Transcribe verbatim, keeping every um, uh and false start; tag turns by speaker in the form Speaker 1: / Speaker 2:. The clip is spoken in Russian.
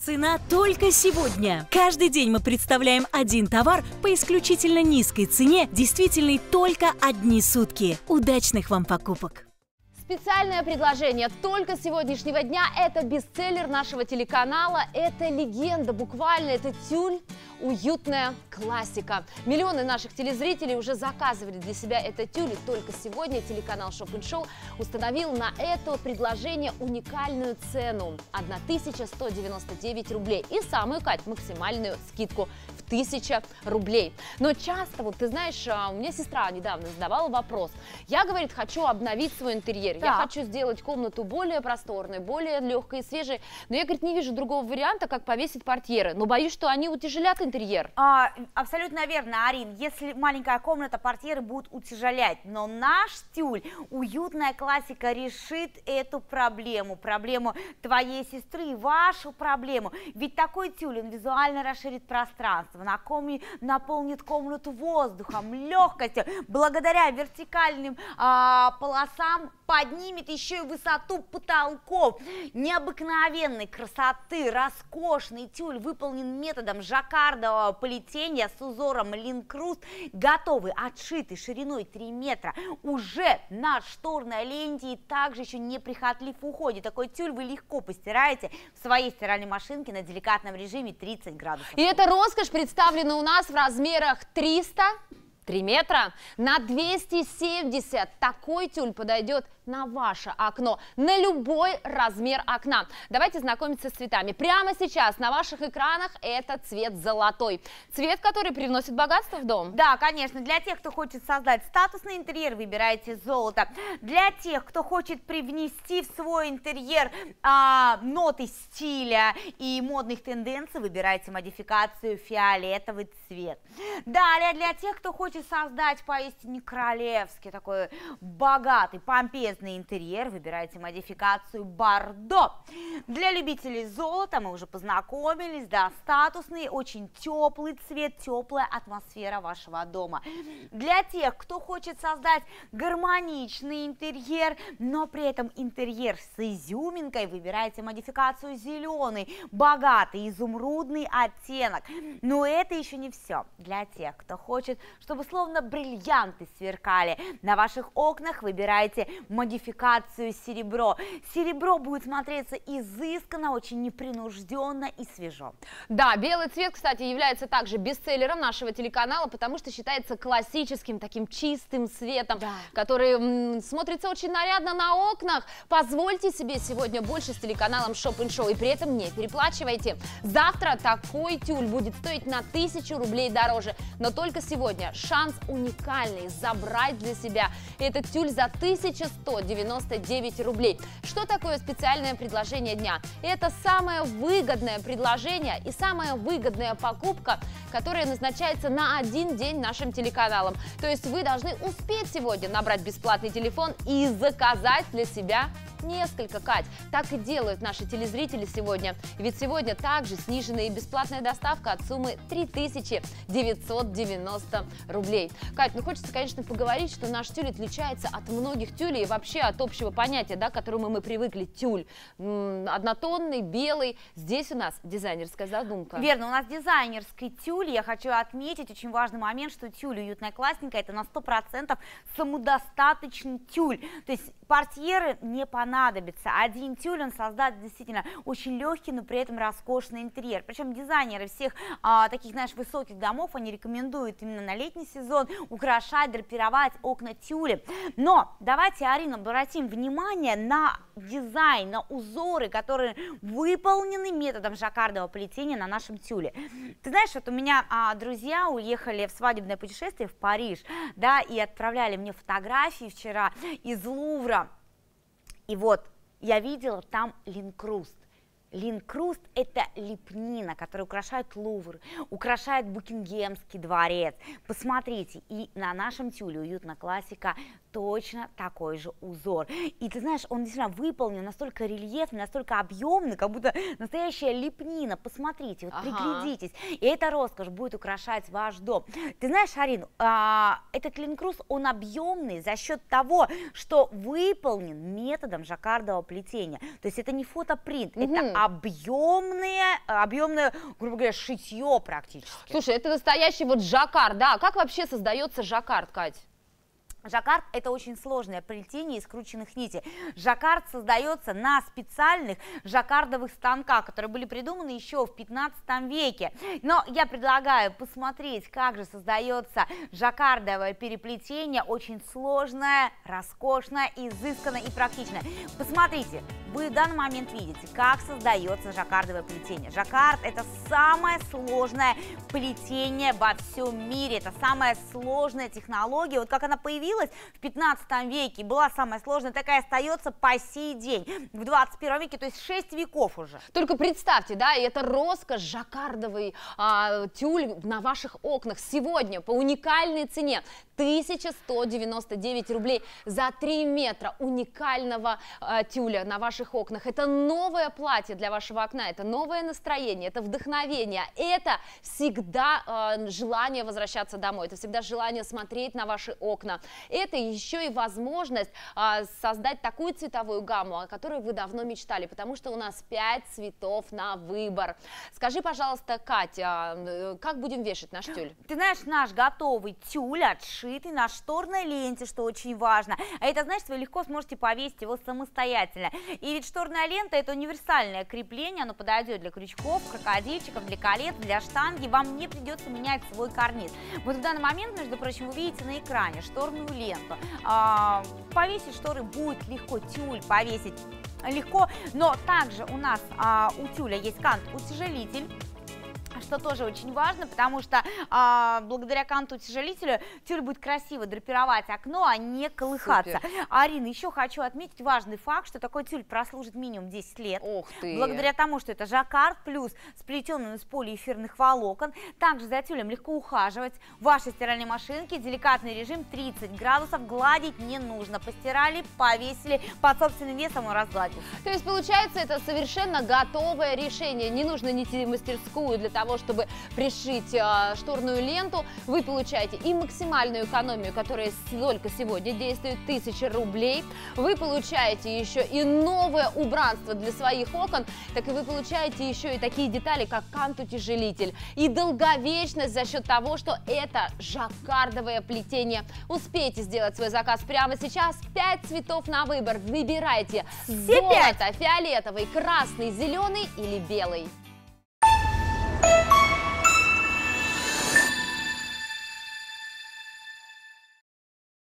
Speaker 1: Цена только сегодня. Каждый день мы представляем один товар по исключительно низкой цене, действительной только одни сутки. Удачных вам покупок!
Speaker 2: Специальное предложение только с сегодняшнего дня. Это бестселлер нашего телеканала, это легенда, буквально, это тюль, уютная классика. Миллионы наших телезрителей уже заказывали для себя этот тюль, и только сегодня телеканал Шоп энд Шоу установил на это предложение уникальную цену – тысяча сто девяносто девять рублей. И самую, Кать, максимальную скидку в тысячу рублей. Но часто, вот ты знаешь, у меня сестра недавно задавала вопрос. Я, говорит, хочу обновить свой интерьер. Я хочу сделать комнату более просторной, более легкой и свежей, но я, говорит, не вижу другого варианта, как повесить портьеры, но боюсь, что они утяжелят интерьер.
Speaker 3: А, абсолютно верно, Арин. Если маленькая комната, портьеры будут утяжелять, но наш тюль, уютная классика, решит эту проблему, проблему твоей сестры и вашу проблему. Ведь такой тюль, он визуально расширит пространство, наполнит комнату воздухом, легкостью, благодаря вертикальным а, полосам поднимет еще и высоту потолков. Необыкновенной красоты, роскошный тюль выполнен методом жаккардового плетения с узором линкруст, готовый, отшитый шириной три метра, уже на шторной ленте и также еще неприхотлив в уходе. Такой тюль вы легко постираете в своей стиральной машинке на деликатном режиме тридцать градусов.
Speaker 2: И эта роскошь представлена у нас в размерах триста, три метра на двести семьдесят. Такой тюль подойдет на ваше окно, на любой размер окна. Давайте знакомиться с цветами. Прямо сейчас на ваших экранах это цвет золотой. Цвет, который привносит богатство в дом.
Speaker 3: Да, конечно. Для тех, кто хочет создать статусный интерьер, выбирайте золото. Для тех, кто хочет привнести в свой интерьер а, ноты стиля и модных тенденций, выбирайте модификацию фиолетовый цвет. Далее, для тех, кто хочет создать поистине королевский, такой богатый, помпезный интерьер, выбирайте модификацию бордо. Для любителей золота мы уже познакомились, да, статусный, очень теплый цвет, теплая атмосфера вашего дома. Для тех, кто хочет создать гармоничный интерьер, но при этом интерьер с изюминкой, выбирайте модификацию зеленый, богатый, изумрудный оттенок. Но это еще не все. Для тех, кто хочет, чтобы словно бриллианты сверкали на ваших окнах, выбирайте модификацию серебро. Серебро будет смотреться изысканно, очень непринужденно и свежо.
Speaker 2: Да, белый цвет, кстати, является также бестселлером нашего телеканала, потому что считается классическим, таким чистым цветом, да, который м, смотрится очень нарядно на окнах. Позвольте себе сегодня больше с телеканалом Шоп энд Шоу, и при этом не переплачивайте. Завтра такой тюль будет стоить на тысячу рублей дороже, но только сегодня шанс уникальный забрать для себя этот тюль за тысячу сто девяносто девять рублей. Что такое специальное предложение дня? Это самое выгодное предложение и самая выгодная покупка, которая назначается на один день нашим телеканалом. То есть вы должны успеть сегодня набрать бесплатный телефон и заказать для себя несколько, Кать. Так и делают наши телезрители сегодня. Ведь сегодня также сниженная и бесплатная доставка от суммы три тысячи девятьсот девяносто рублей. Кать, ну хочется, конечно, поговорить, что наш тюль отличается от многих тюлей и вообще от общего понятия, да, к которому мы привыкли. Тюль м-м, однотонный, белый. Здесь у нас дизайнерская задумка.
Speaker 3: Верно, у нас дизайнерский тюль. Я хочу отметить очень важный момент, что тюль уютная классненькая, это на сто процентов самодостаточный тюль. То есть портьеры не понадобятся. Один тюль, он создаст действительно очень легкий, но при этом роскошный интерьер. Причем дизайнеры всех а, таких, знаешь, высоких домов, они рекомендуют именно на летний сезон украшать, драпировать окна тюлем. Но давайте, Арина, обратим внимание на дизайн, на узоры, которые выполнены методом жаккардового плетения на нашем тюле. Ты знаешь, вот у меня а, друзья уехали в свадебное путешествие в Париж, да, и отправляли мне фотографии вчера из Лувра. И вот я видела там линкруст. Линкруст – это лепнина, которая украшает Лувр, украшает Букингемский дворец. Посмотрите, и на нашем тюле уютная классика точно такой же узор. И ты знаешь, он действительно выполнен настолько рельефный, настолько объемный, как будто настоящая лепнина. Посмотрите, вот ага. приглядитесь. И эта роскошь будет украшать ваш дом. Ты знаешь, Арин, а, этот линкруст, он объемный за счет того, что выполнен методом жаккардового плетения. То есть это не фотопринт, угу. это объемные, объемное, грубо говоря, шитье практически.
Speaker 2: Слушай, это настоящий вот жаккард, да? Как вообще создается жаккард, Кать?
Speaker 3: Жаккард – это очень сложное плетение из скрученных нитей. Жаккард создается на специальных жаккардовых станках, которые были придуманы еще в пятнадцатом веке. Но я предлагаю посмотреть, как же создается жаккардовое переплетение, очень сложное, роскошное, изысканное и практичное. Посмотрите, вы в данный момент видите, как создается жаккардовое плетение. Жаккард – это самое сложное плетение во всем мире, это самая сложная технология. Вот как она появилась в пятнадцатом веке, была самая сложная, такая остается по сей день, в двадцать первом веке, то есть шесть веков уже.
Speaker 2: Только представьте, да, и это роскошь, жаккардовый а, тюль на ваших окнах сегодня по уникальной цене тысяча сто девяносто девять рублей за три метра уникального а, тюля на ваших окнах. Это новое платье для вашего окна, это новое настроение, это вдохновение, это всегда а, желание возвращаться домой, это всегда желание смотреть на ваши окна. Это еще и возможность а, создать такую цветовую гамму, о которой вы давно мечтали, потому что у нас пять цветов на выбор. Скажи, пожалуйста, Катя, как будем вешать наш тюль?
Speaker 3: Ты знаешь, наш готовый тюль отшитый на шторной ленте, что очень важно. А это, знаешь, вы легко сможете повесить его самостоятельно. И ведь шторная лента – это универсальное крепление, оно подойдет для крючков, крокодильчиков, для колец, для штанги. Вам не придется менять свой карниз. Вот в данный момент, между прочим, вы видите на экране шторную ленту. А, повесить шторы будет легко, тюль повесить легко, но также у нас а, у тюля есть кант-утяжелитель, что тоже очень важно, потому что а, благодаря канту-утяжелителю тюль будет красиво драпировать окно, а не колыхаться. Супер. Арина, еще хочу отметить важный факт, что такой тюль прослужит минимум десять лет.
Speaker 2: Ух ты.
Speaker 3: Благодаря тому, что это жаккард плюс сплетенный из полиэфирных волокон. Также за тюлем легко ухаживать. В вашей стиральной машинке деликатный режим тридцать градусов, гладить не нужно. Постирали, повесили, под собственным весом он разгладился.
Speaker 2: То есть получается, это совершенно готовое решение. Не нужно идти в мастерскую для того, чтобы пришить э, шторную ленту. Вы получаете и максимальную экономию, которая только сегодня действует, тысяча рублей. Вы получаете еще и новое убранство для своих окон, так и вы получаете еще и такие детали, как кант-утяжелитель. И долговечность за счет того, что это жаккардовое плетение. Успейте сделать свой заказ прямо сейчас. пять цветов на выбор. Выбирайте: золото, фиолетовый, красный, зеленый или белый.